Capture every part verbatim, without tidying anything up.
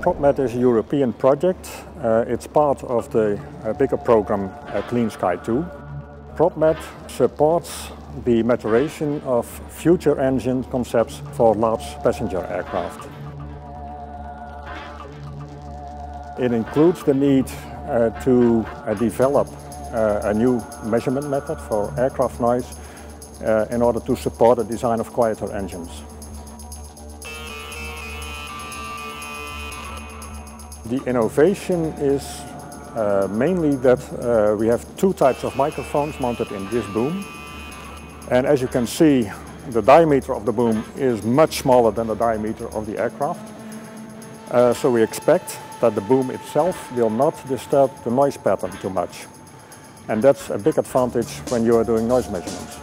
PropMed is a European project. Uh, it's part of the uh, bigger program uh, Clean Sky two. PropMed supports the maturation of future engine concepts for large passenger aircraft. It includes the need uh, to uh, develop uh, a new measurement method for aircraft noise uh, in order to support the design of quieter engines. The innovation is uh, mainly that uh, we have two types of microphones mounted in this boom. And as you can see, the diameter of the boom is much smaller than the diameter of the aircraft. Uh, so we expect that the boom itself will not disturb the noise pattern too much. And that's a big advantage when you are doing noise measurements.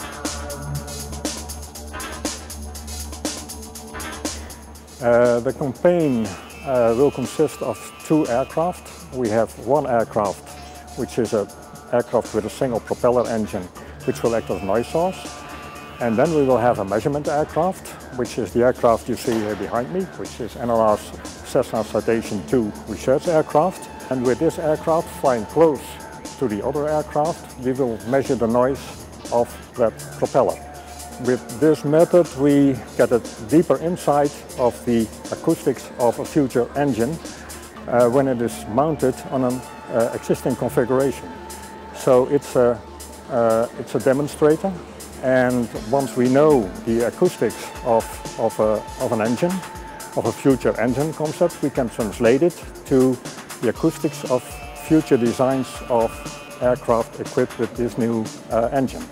Uh, the campaign uh, will consist of two aircraft. We have one aircraft, which is an aircraft with a single propeller engine, which will act as noise source. And then we will have a measurement aircraft, which is the aircraft you see here behind me, which is N L R's Cessna Citation two research aircraft. And with this aircraft flying close to the other aircraft, we will measure the noise of that propeller. With this method, we get a deeper insight of the acoustics of a future engine uh, when it is mounted on an uh, existing configuration. So it's a, uh, it's a demonstrator, and once we know the acoustics of, of, a, of an engine, of a future engine concept, we can translate it to the acoustics of future designs of aircraft equipped with this new uh, engine.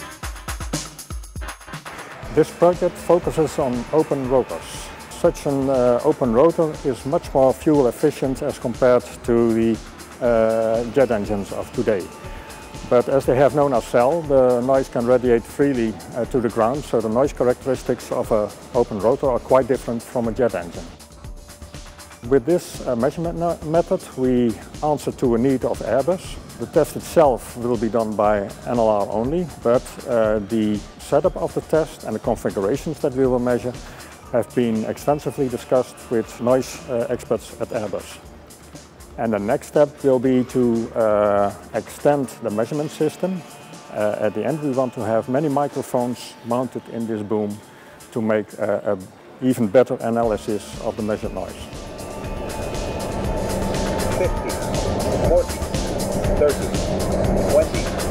This project focuses on open rotors. Such an uh, open rotor is much more fuel efficient as compared to the uh, jet engines of today. But as they have no nacelle, the noise can radiate freely uh, to the ground, so the noise characteristics of an open rotor are quite different from a jet engine. With this uh, measurement method, we answer to a need of Airbus. The test itself will be done by N L R only, but uh, the setup of the test and the configurations that we will measure have been extensively discussed with noise uh, experts at Airbus. And the next step will be to uh, extend the measurement system. Uh, at the end, we want to have many microphones mounted in this boom to make an even better analysis of the measured noise. fifty, forty, thirty, twenty.